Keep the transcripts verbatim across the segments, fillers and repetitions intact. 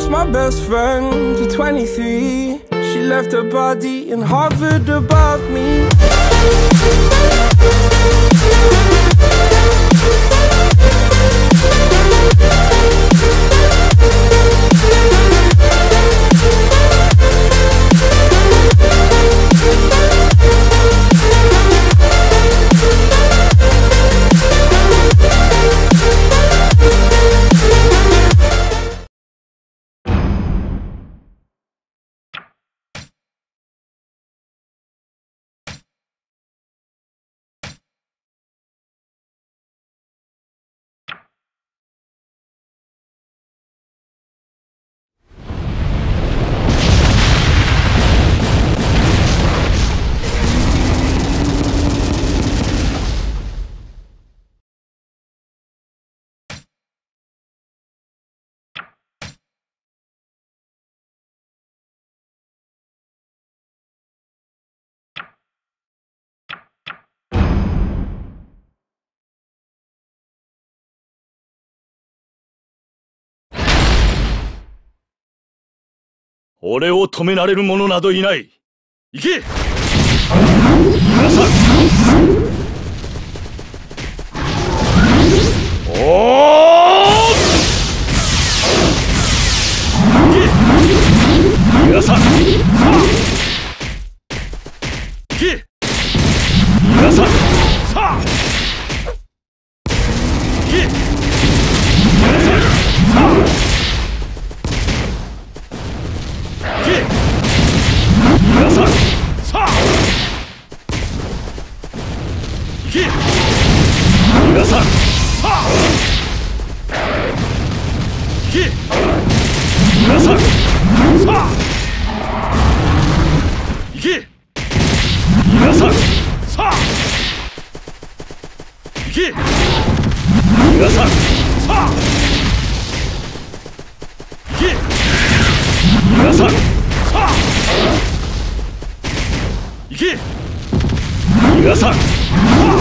lost my best friend to twenty-three. She left her body in Harvard above me. 俺を止められる者などいない。行け！皆さん！おー！行け！皆さん！さあ！行け！皆さん！さあ！行け！皆さん！さあ！皆さん、さあ！行け！皆さん、さあ！行け！皆さん、さあ！行け！皆さん、さあ！行け！皆さん、さあ！行け！皆さん、さあ！行け！皆さん、さあ！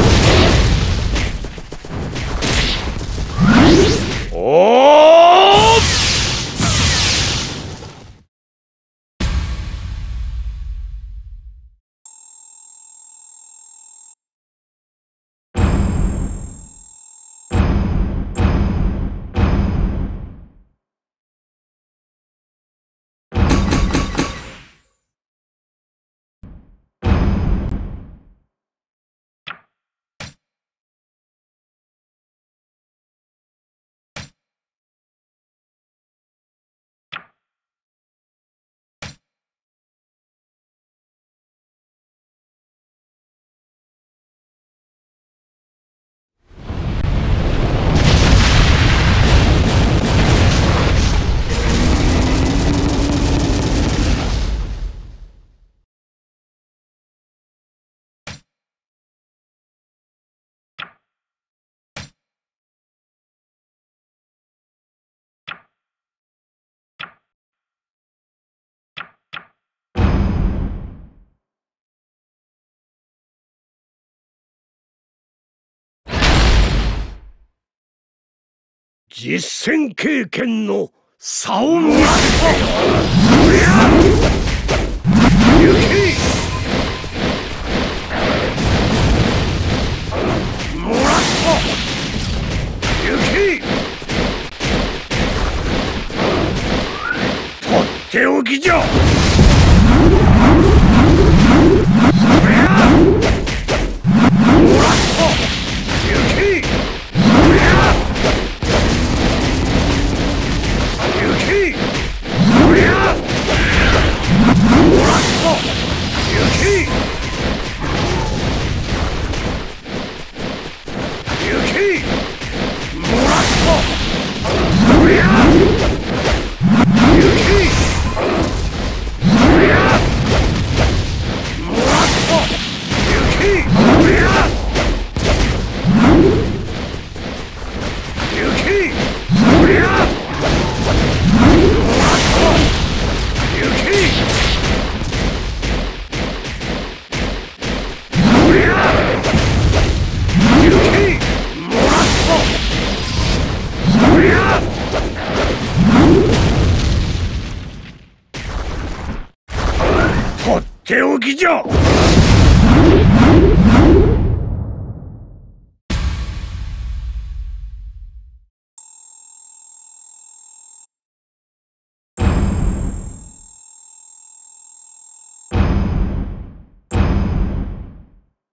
おー！実戦経験の差を見せてよ。そりゃ行け！もらった！行け！とっておきじゃ！そりゃもらった！行け！そりゃそりゃもらった！行け！行け！もらった！そりゃ行け！ っておきじゃ。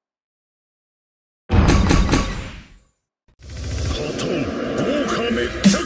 カトン豪華めっちゃ